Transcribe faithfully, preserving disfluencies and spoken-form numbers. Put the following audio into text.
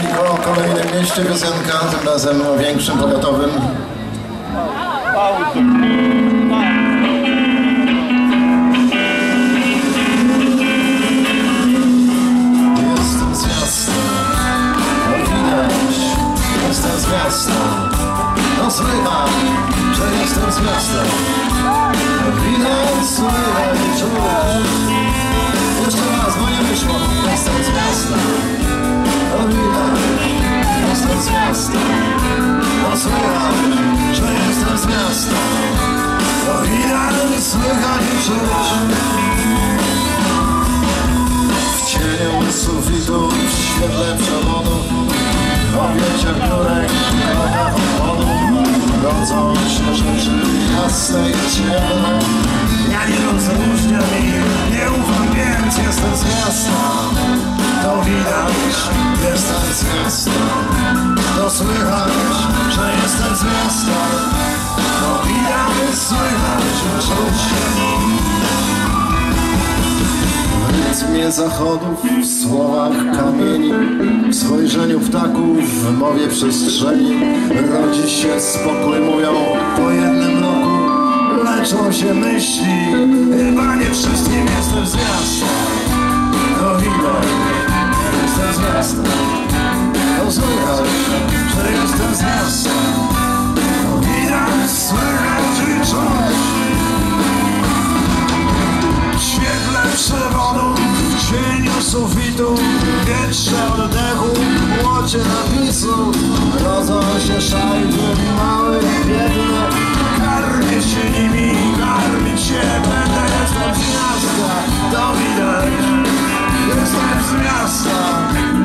Niko, o kolejnym mieście piosenka, tym razem o większym, powiatowym. Jestem z miasta, no widać, jestem z miasta. No słychać, że jestem z miasta. No widać, słychać i czuć. Jeszcze raz, bo nie wyszło. Jestem z miasta. No widać, jestem z miasta. No słychać, że jestem z miasta. No widać, słychać i czuć. W cieniu sufitu, w świetle przewodu, o wiecie wniórek, kroka obchodu. Rodzą się rzeczy jasne i ciemne. Ja nie rozróżniam ich, nie ufam, więc jestem z miasta. To widać, jestem z miasta. To słychać, że jestem z miasta. To widać, słychać, czuć. W rytmie zachodów, w słowach kamieni, w spojrzeniu ptaków, w mowie przestrzeni rodzi się spokój, mówią po jednym roku. Leczą się myśli, chyba nie wszystkim jestem z miasta. To widać, jestem z miasta. To słychać, że jestem z miasta. To widać, słychać i czuć. W świetle przewodu, w cieniu sufitu, w wietrze oddechu, w łocie napisu rodzą się szajby małe i biedne. Karmię się nimi, karmić się będę. Jestem z miasta, to widać. Jestem z miasta.